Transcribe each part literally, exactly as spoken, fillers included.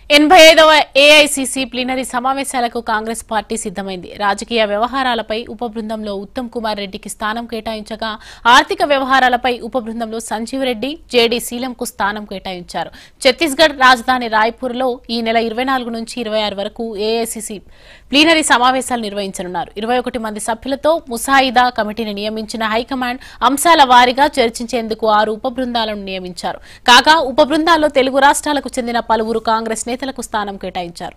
ఎనభై ఐదవ AICC plenary సమావేశాలకు కాంగ్రెస్ పార్టీ సిద్ధమైంది. రాజకీయ వ్యవహారాలపై ఉప బృందంలో ఉత్తమ్ కుమార్ రెడ్డికి స్థానం కేటాయించగా ఆర్థిక వ్యవహారాలపై ఉప బృందంలో సంజీవ్ రెడ్డి, జేడీ శీలంకు స్థానం కేటాయించారు. ఛత్తీస్గఢ్ రాజధాని రాయ్పూర్లో ఈ నెల ఇరవై నాలుగు నుంచి ఇరవై ఆరు వరకు ఏఐసీసీ ప్లీనరీ సమావేశాలు నిర్వహించనున్నారు. ఇరవై ఒకటి మంది సభ్యులతో ముసాయిదా కమిటీని నియమించిన హైకమాండ్ అంశాల వారీగా చర్చించేందుకు ఆరు ఉప బృందాలను నియమించారు. కాగా ఉప బృందాల్లో తెలుగు రాష్ట్రాలకు చెందిన పలువురు కాంగ్రెస్ నేతలకు స్థానం కేటాయించారు.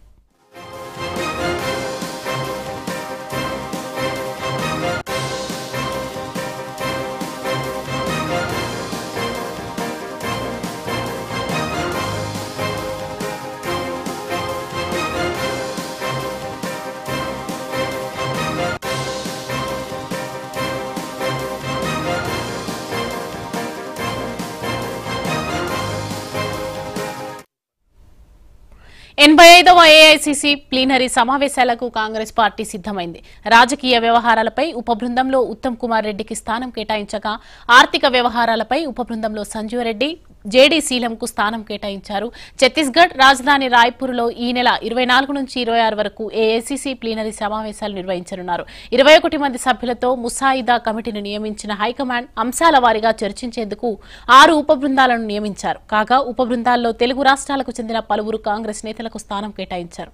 ఎనభై ఐదవ ఏఐసీసీ ప్లీనరీ సమావేశాలకు కాంగ్రెస్ పార్టీ సిద్ధమైంది. రాజకీయ వ్యవహారాలపై ఉప బృందంలో ఉత్తమ్ కుమార్ రెడ్డికి స్థానం కేటాయించగా ఆర్థిక వ్యవహారాలపై ఉప బృందంలో సంజీవ్ రెడ్డి, జేడీ శీలంకు స్థానం కేటాయించారు. ఛత్తీస్గఢ్ రాజధాని రాయ్పూర్లో ఈ నెల ఇరవై నాలుగు నుంచి ఇరవై ఆరు వరకు ఏఐసీసీ ప్లీనరీ సమావేశాలు నిర్వహించనున్నారు. ఇరవై ఒకటి మంది సభ్యులతో ముసాయిదా కమిటీని నియమించిన హైకమాండ్ అంశాల వారీగా చర్చించేందుకు ఆరు ఉప బృందాలను నియమించారు. కాగా ఉప బృందాల్లో తెలుగు రాష్ట్రాలకు చెందిన పలువురు కాంగ్రెస్ నేతలకు స్థానం కేటాయించారు.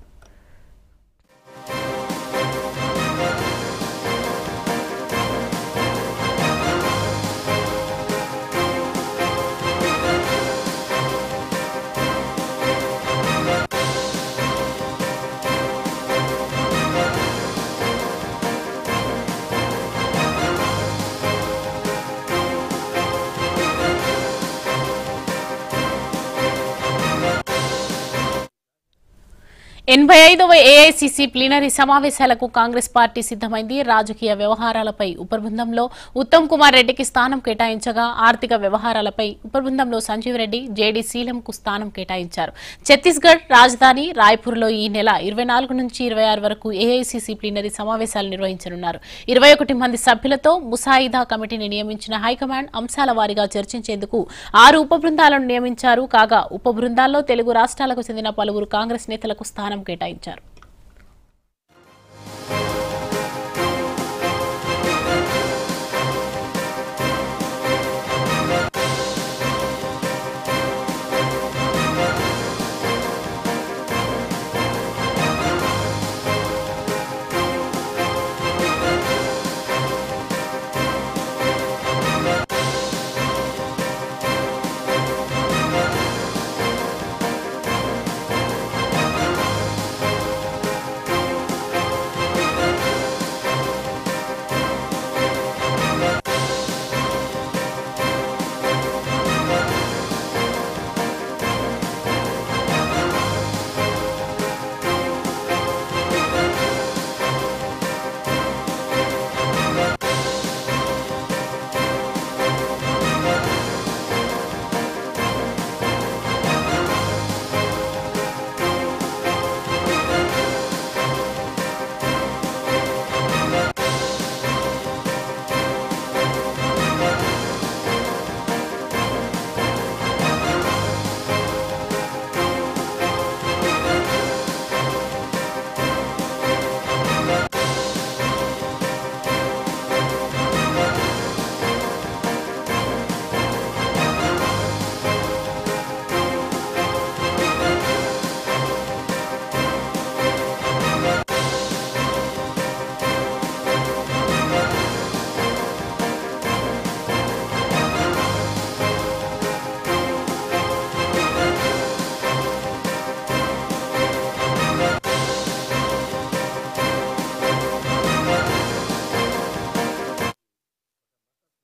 ఎనభై ఐదవ ఏఐసీసీ ప్లీనరీ సమావేశాలకు కాంగ్రెస్ పార్టీ సిద్ధమైంది. రాజకీయ వ్యవహారాలపై ఉప బృందంలో ఉత్తమ్ కుమార్ రెడ్డికి స్థానం కేటాయించగా ఆర్థిక వ్యవహారాలపై ఉప బృందంలో సంజీవ్ రెడ్డి, జేడీ శీలంకు స్థానం కేటాయించారు. ఛత్తీస్గఢ్ రాజధాని రాయ్పూర్లో ఈ నెల ఇరవై నాలుగు నుంచి ఇరవై ఆరు వరకు ఏఐసీసీ ప్లీనరీ సమావేశాలు నిర్వహించనున్నారు. ఇరవై ఒకటి మంది సభ్యులతో ముసాయిదా కమిటీని నియమించిన హైకమాండ్ అంశాల వారీగా చర్చించేందుకు ఆరు ఉప బృందాలను నియమించారు. కాగా ఉప బృందాల్లో తెలుగు రాష్ట్రాలకు చెందిన పలువురు కాంగ్రెస్ నేతలకు స్థానం కేటాయించారు.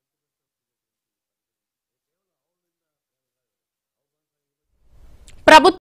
ప్రభుత్వం